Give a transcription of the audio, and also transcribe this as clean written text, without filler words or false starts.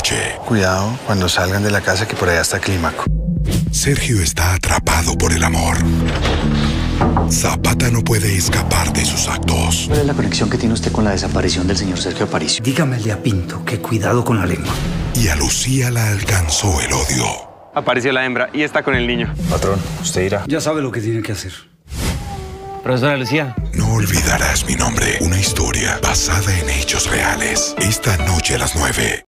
noche. Cuidado cuando salgan de la casa, que por allá está Clímaco. Sergio está atrapado por el amor. Zapata no puede escapar de sus actos. ¿Cuál es la conexión que tiene usted con la desaparición del señor Sergio Aparicio? Dígame a Pinto que cuidado con la lengua. Y a Lucía la alcanzó el odio. Apareció la hembra y está con el niño. Patrón, usted dirá. Ya sabe lo que tiene que hacer. Profesora Lucía. No olvidarás mi nombre. Una historia basada en hechos reales. Esta noche a las 9.